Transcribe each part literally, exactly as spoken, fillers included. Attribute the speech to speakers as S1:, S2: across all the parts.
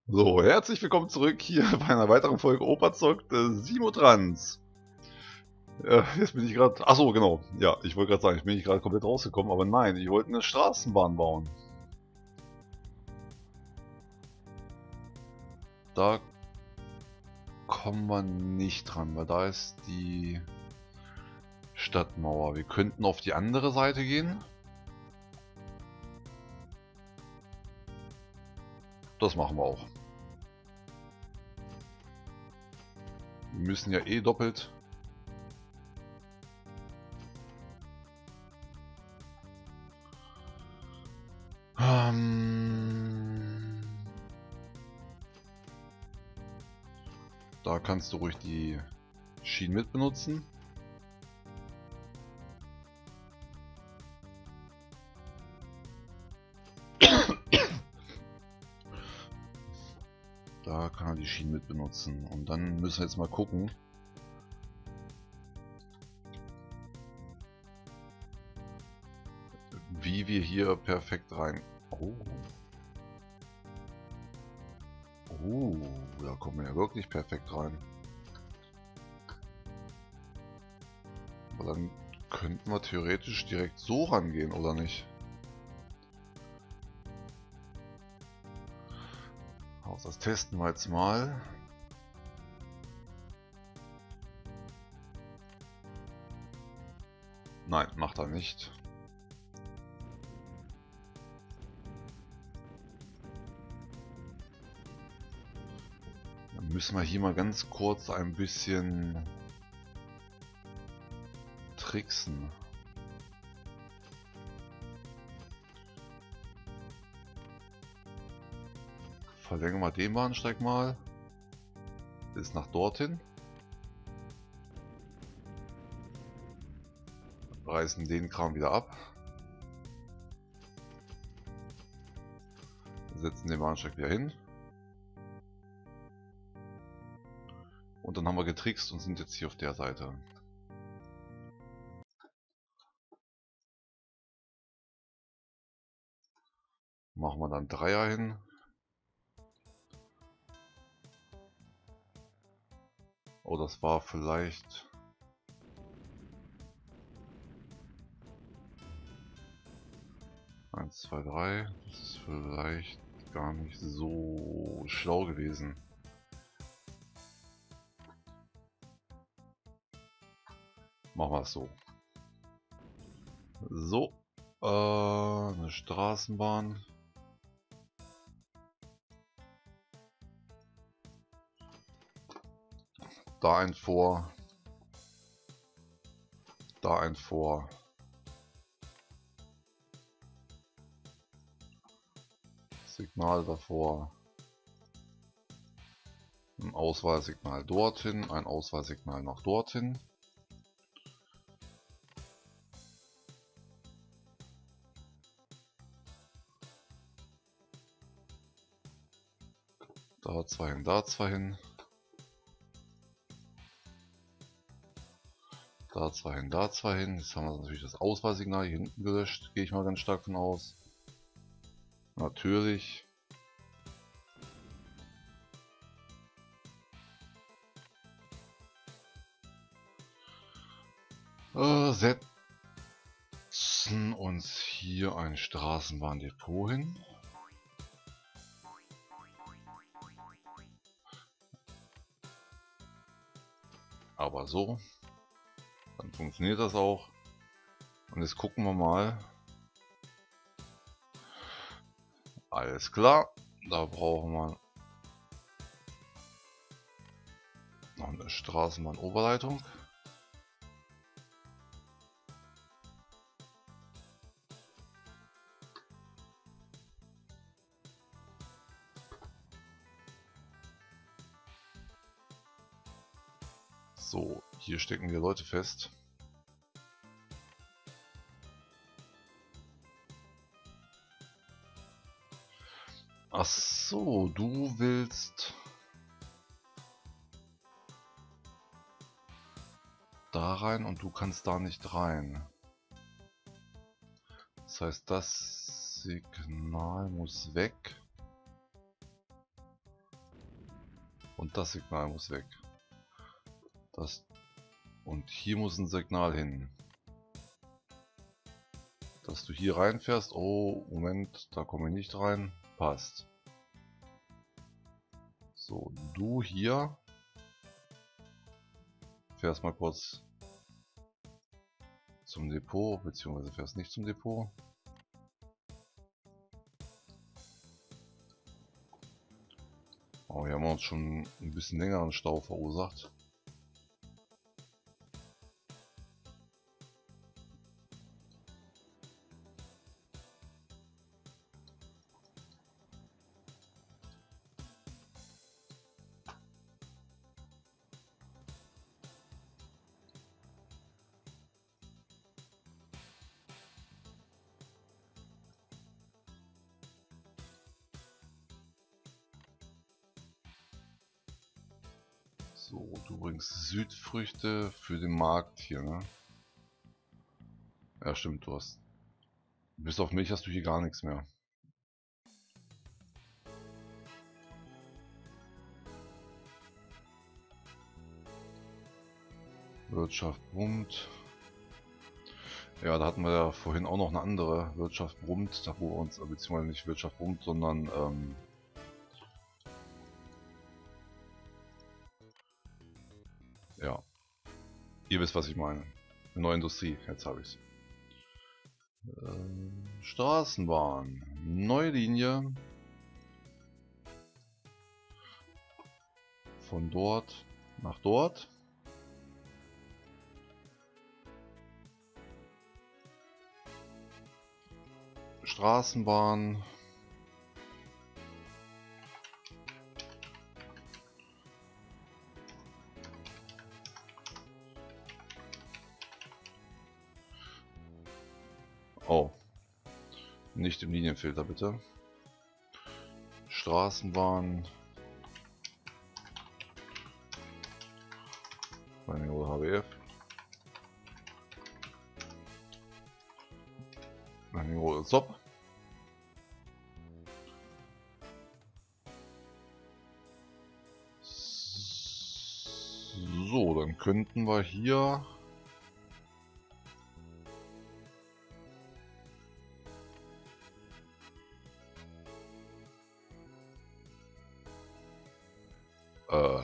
S1: So, herzlich willkommen zurück hier bei einer weiteren Folge Opa zockt äh, Simotrans. Äh, jetzt bin ich gerade. Achso, genau. Ja, ich wollte gerade sagen, ich bin nicht gerade komplett rausgekommen, aber nein, ich wollte eine Straßenbahn bauen. Da kommen wir nicht dran, weil da ist die Stadtmauer. Wir könnten auf die andere Seite gehen. Das machen wir auch. Wir müssen ja eh doppelt. Ähm, da kannst du ruhig die Schienen mit benutzen. Da kann er die Schienen mit benutzen. Und dann müssen wir jetzt mal gucken. Wie wir hier perfekt rein... Oh. Oh, da kommen wir ja wirklich perfekt rein. Aber dann könnten wir theoretisch direkt so rangehen, oder nicht? Also das testen wir jetzt mal. Nein, macht er nicht. Dann müssen wir hier mal ganz kurz ein bisschen tricksen. Verlängern wir den Bahnsteig mal bis nach dorthin. Reißen den Kram wieder ab. Setzen den Bahnsteig wieder hin. Und dann haben wir getrickst und sind jetzt hier auf der Seite. Machen wir dann Dreier hin. Oh, das war vielleicht... eins, zwei, drei. Das ist vielleicht gar nicht so schlau gewesen. Machen wir es so. So. Äh, eine Straßenbahn. Da ein Vor. Da ein Vor. Signal davor. Ein Auswahlsignal dorthin. Ein Auswahlsignal nach dorthin. Da zwei hin, da zwei hin. Da zwei hin, da zwei hin. Jetzt haben wir natürlich das Auswahlsignal hier hinten gelöscht. Gehe ich mal ganz stark von aus. Natürlich. Äh, setzen uns hier ein Straßenbahndepot hin. Aber so. Dann funktioniert das auch. Und jetzt gucken wir mal. Alles klar. Da brauchen wir noch eine Straßenbahn-Oberleitung. So, hier stecken wir Leute fest. Ach so, du willst da rein und du kannst da nicht rein. Das heißt, das Signal muss weg. Und das Signal muss weg. Das und hier muss ein Signal hin. Dass du hier reinfährst. Oh, Moment, da komme ich nicht rein. Passt. So, du hier fährst mal kurz zum Depot, beziehungsweise fährst nicht zum Depot. Oh, hier haben wir uns schon ein bisschen längeren Stau verursacht. So, du bringst Südfrüchte für den Markt hier, ne? Ja, stimmt, du hast... Bis auf Milch hast du hier gar nichts mehr. Wirtschaft brummt. Ja, da hatten wir ja vorhin auch noch eine andere Wirtschaft brummt, da wo wir uns, beziehungsweise nicht Wirtschaft brummt, sondern ähm, ja, ihr wisst, was ich meine. Eine neue Industrie, jetzt habe ich es. Äh, Straßenbahn, neue Linie. Von dort nach dort. Straßenbahn. Oh. Nicht im Linienfilter, bitte. Straßenbahn. H B F. Stop. So, dann könnten wir hier äh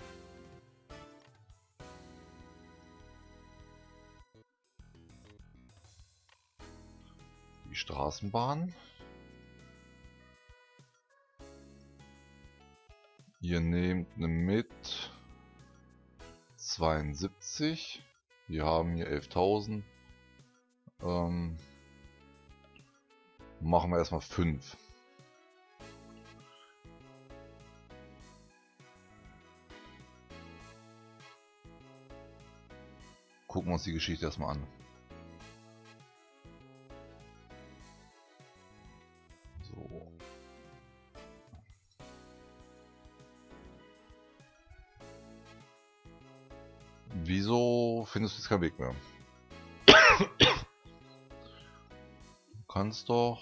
S1: die Straßenbahn. Ihr nehmt eine mit zweiundsiebzig. Wir haben hier elftausend. Ähm, machen wir erstmal fünf. Gucken wir uns die Geschichte erstmal an. So. Wieso findest du jetzt keinen Weg mehr? Du kannst doch...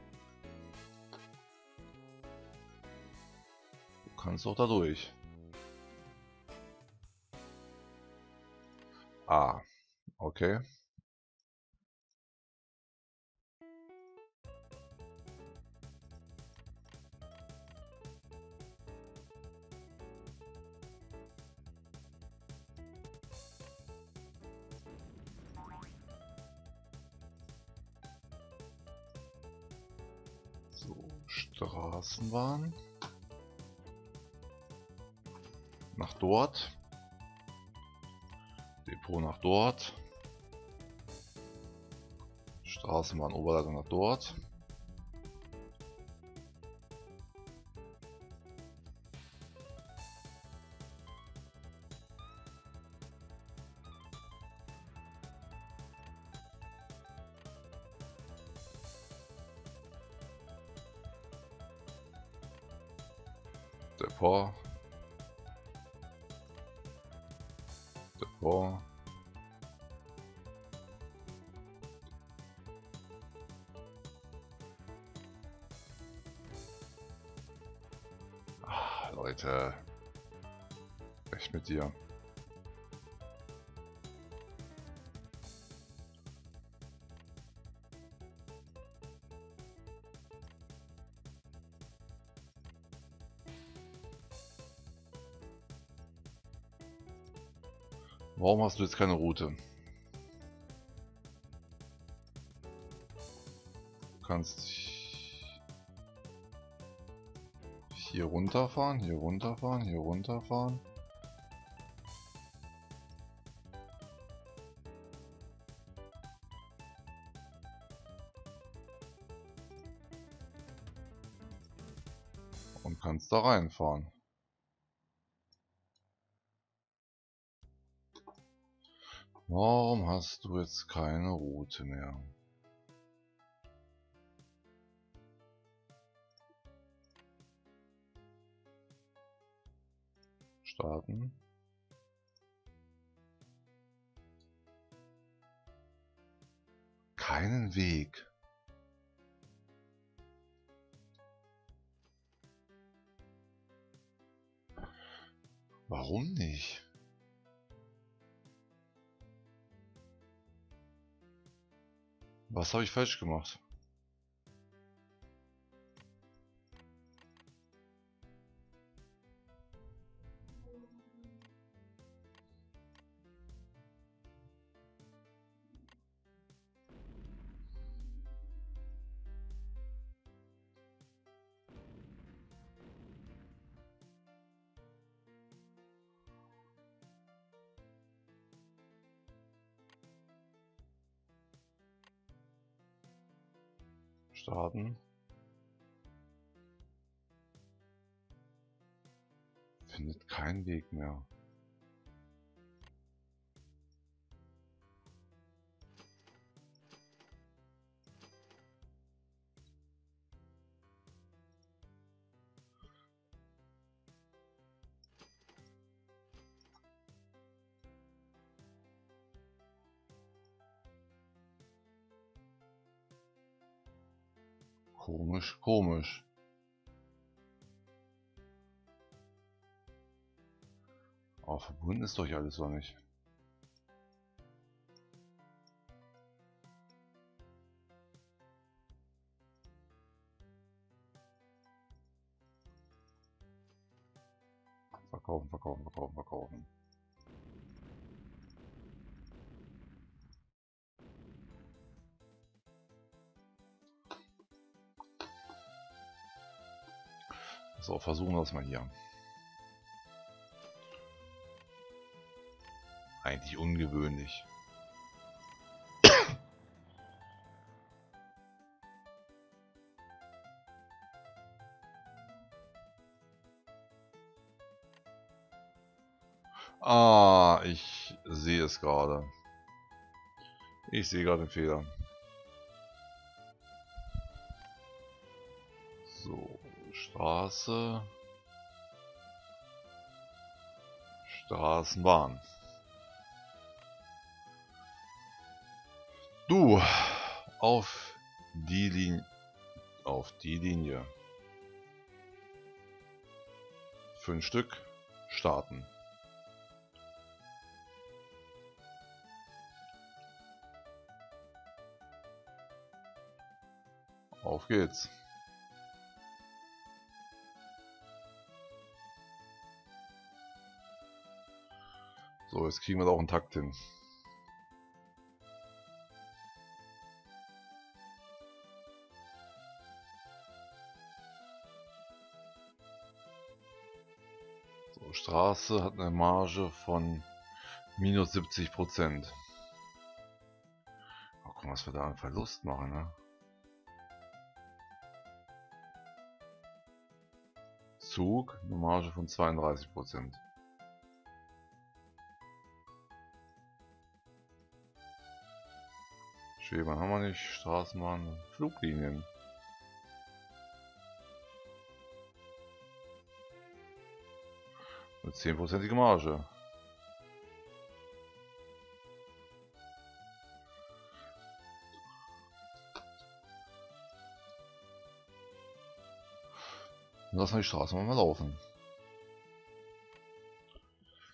S1: Du kannst doch da durch. Ah, okay. So, Straßenbahn. Nach dort. Depot nach dort. Straßenbahn Oberleitung nach dort. Depot. Depot. Ah, Leute. Echt mit dir. Warum hast du jetzt keine Route? Du kannst hier runterfahren, hier runterfahren, hier runterfahren. Und kannst da reinfahren. Warum hast du jetzt keine Route mehr? Starten. Keinen Weg. Warum nicht? Was habe ich falsch gemacht? Starten. Findet keinen Weg mehr. Komisch, komisch. Aber verbunden ist doch hier alles noch nicht. Verkaufen, verkaufen, verkaufen, verkaufen. So, versuchen wir es mal hier. Eigentlich ungewöhnlich. Ah, ich sehe es gerade. Ich sehe gerade den Fehler. So, Straße. Straßenbahn. Du, auf die Linie. Auf die Linie. Fünf Stück. Starten. Auf geht's. So, jetzt kriegen wir da auch einen Takt hin. So, Straße hat eine Marge von minus siebzig Prozent. Oh, guck mal, was wir da an Verlust machen, ne? Zug, eine Marge von zweiunddreißig Prozent. Schwebern haben wir nicht, Straßenbahn, Fluglinien. Eine zehnprozentige Marge. Lassen wir die Straßenbahn mal laufen.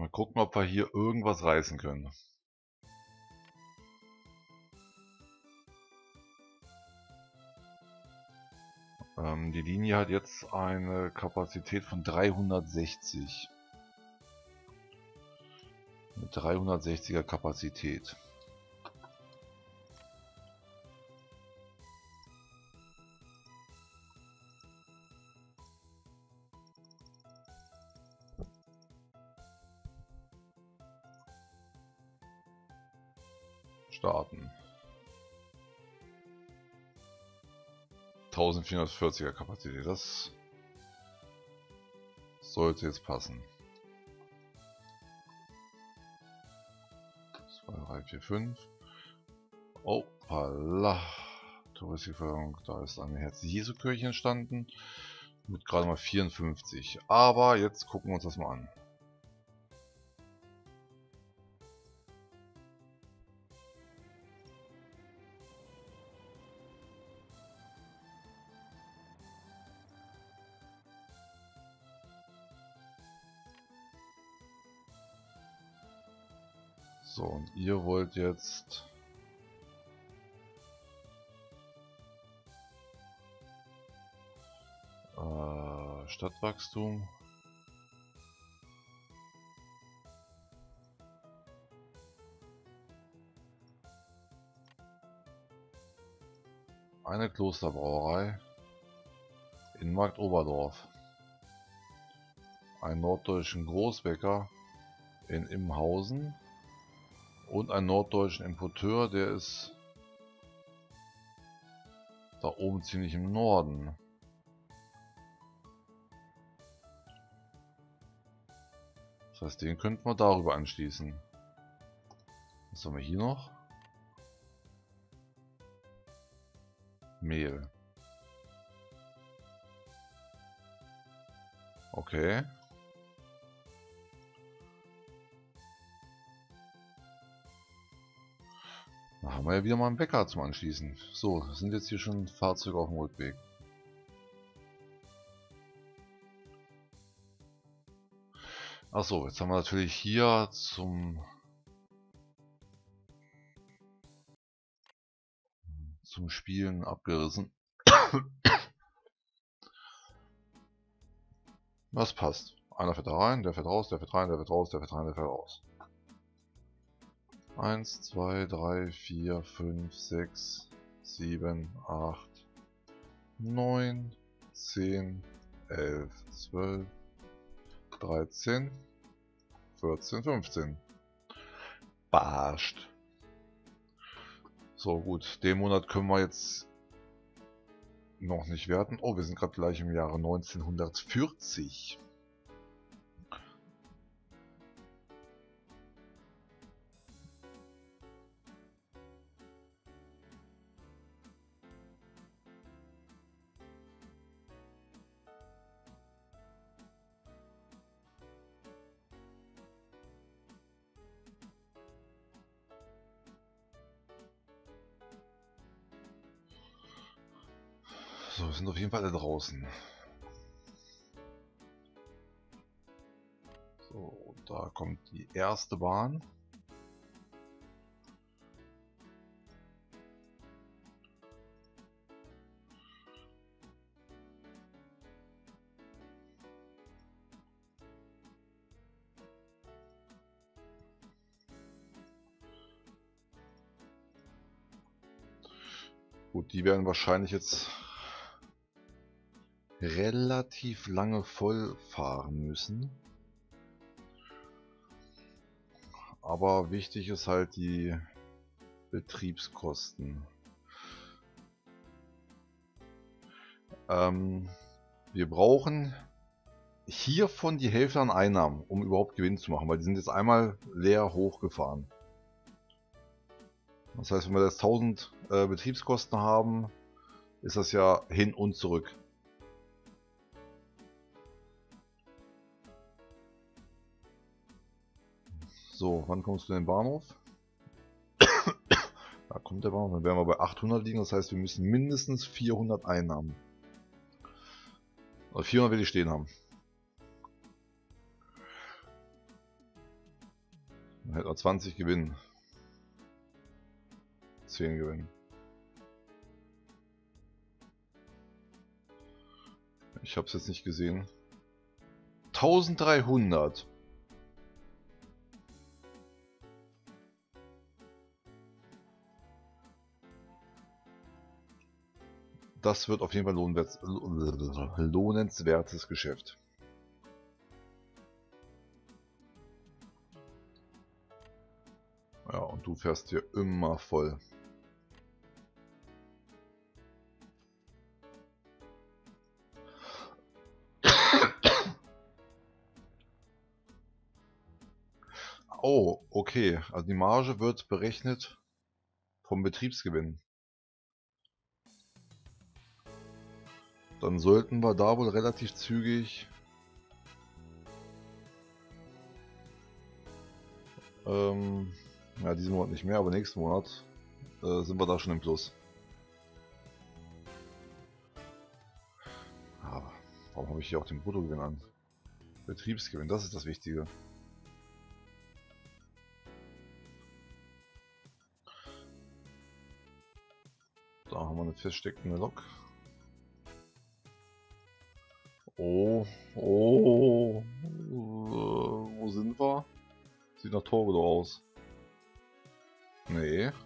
S1: Mal gucken, ob wir hier irgendwas reißen können. Ähm, die Linie hat jetzt eine Kapazität von dreihundertsechzig. Mit dreihundertsechziger Kapazität. Starten. eintausendvierhundertvierziger Kapazität, das sollte jetzt passen. zwei, drei, vier, fünf. Oh, hoppala. Touristikförderung, da ist eine Herz-Jesu-Kirche entstanden. Mit gerade mal vierundfünfzig. Aber jetzt gucken wir uns das mal an. So, und ihr wollt jetzt äh, Stadtwachstum. Eine Klosterbrauerei in Markt Oberdorf. Einen norddeutschen Großbäcker in Imhausen. Und einen norddeutschen Importeur, der ist da oben ziemlich im Norden. Das heißt, den könnten wir darüber anschließen. Was haben wir hier noch? Mehl. Okay. Da haben wir ja wieder mal einen Bäcker zum Anschließen. So, sind jetzt hier schon Fahrzeuge auf dem Rückweg. Achso, jetzt haben wir natürlich hier zum zum Spielen abgerissen. Das passt. Einer fährt da rein, der fährt raus, der fährt rein, der fährt raus, der fährt rein, der fährt raus. eins, zwei, drei, vier, fünf, sechs, sieben, acht, neun, zehn, elf, zwölf, dreizehn, vierzehn, fünfzehn. Barscht. So gut, den Monat können wir jetzt noch nicht werten. Oh, wir sind gerade gleich im Jahre neunzehnhundertvierzig. So, wir sind auf jeden Fall alle draußen. So, da kommt die erste Bahn. Gut, die werden wahrscheinlich jetzt relativ lange voll fahren müssen. Aber wichtig ist halt die Betriebskosten. Ähm, wir brauchen hiervon die Hälfte an Einnahmen, um überhaupt Gewinn zu machen, weil die sind jetzt einmal leer hochgefahren. Das heißt, wenn wir jetzt tausend äh, Betriebskosten haben, ist das ja hin und zurück. So, wann kommst du in den Bahnhof? Da kommt der Bahnhof, dann werden wir bei achthundert liegen, das heißt, wir müssen mindestens vierhundert Einnahmen. Also vierhundert will ich stehen haben. Dann hätten wir zwanzig Gewinn. zehn Gewinn. Ich habe es jetzt nicht gesehen. eintausenddreihundert. Das wird auf jeden Fall lohnenswert, lohnenswertes Geschäft. Ja, und du fährst hier immer voll. Oh, okay. Also die Marge wird berechnet vom Betriebsgewinn. Dann sollten wir da wohl relativ zügig ähm, ja, diesen Monat nicht mehr, aber nächsten Monat äh, sind wir da schon im Plus. Aber warum habe ich hier auch den Bruttogewinn an? Betriebsgewinn, das ist das Wichtige. Da haben wir eine feststeckende Lok. Oh, oh, äh, wo sind wir? Sieht nach Torgelow aus. Nee.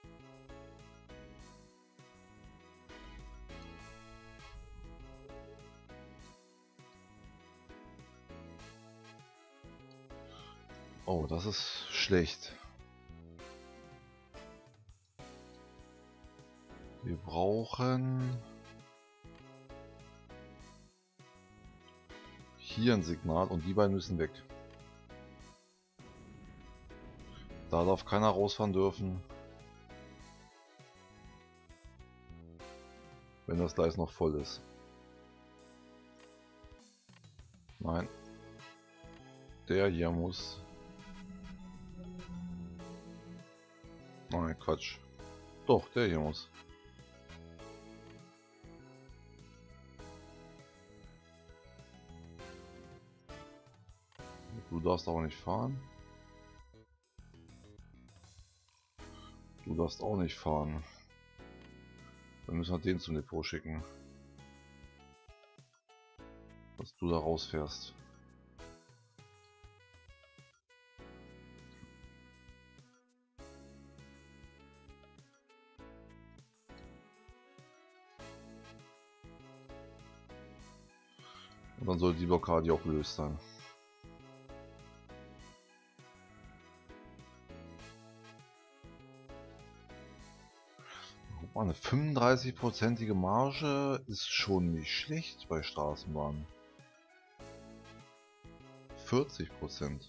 S1: Oh, das ist schlecht. Wir brauchen hier ein Signal und die beiden müssen weg. Da darf keiner rausfahren dürfen, wenn das Gleis noch voll ist. Nein. Der hier muss... Nein, Quatsch. Doch, der hier muss. Du darfst aber nicht fahren. Du darfst auch nicht fahren. Dann müssen wir den zum Depot schicken. Dass du da rausfährst. Und dann soll die Blockade auch gelöst sein. Eine fünfunddreißig-prozentige Marge ist schon nicht schlecht bei Straßenbahnen. vierzig Prozent.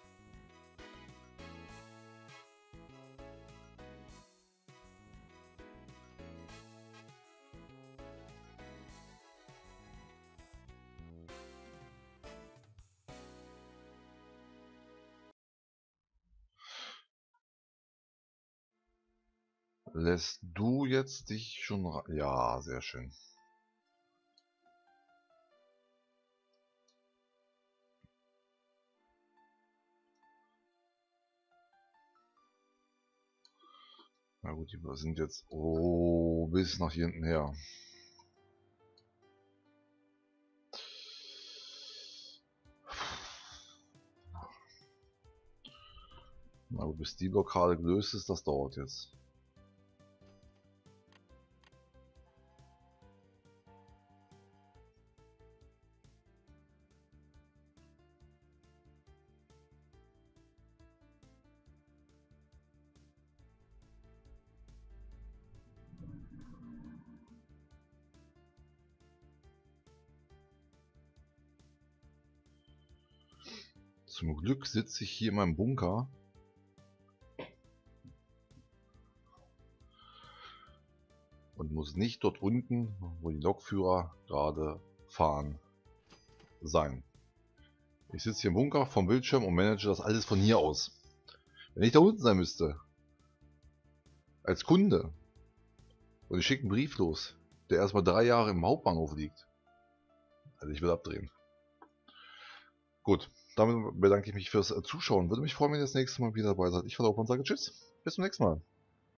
S1: Lässt du jetzt dich schon... Ja, sehr schön. Na gut, die sind jetzt... Oh, bis nach hier hinten her. Na gut, bis die Blockade gelöst ist, das dauert jetzt. Zum Glück sitze ich hier in meinem Bunker. Und muss nicht dort unten, wo die Lokführer gerade fahren, sein. Ich sitze hier im Bunker vom Bildschirm und manage das alles von hier aus. Wenn ich da unten sein müsste, als Kunde, und ich schicke einen Brief los, der erstmal drei Jahre im Hauptbahnhof liegt, also ich will abdrehen. Gut, damit bedanke ich mich fürs Zuschauen. Würde mich freuen, wenn ihr das nächste Mal wieder dabei seid. Ich verlaufe und sage Tschüss. Bis zum nächsten Mal.